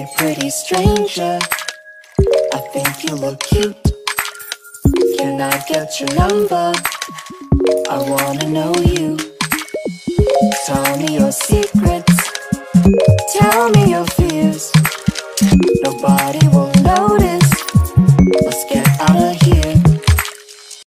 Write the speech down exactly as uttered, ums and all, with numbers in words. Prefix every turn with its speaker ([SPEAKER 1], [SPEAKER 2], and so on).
[SPEAKER 1] Hey pretty stranger, I think you look cute. Can I get your number? I wanna know you.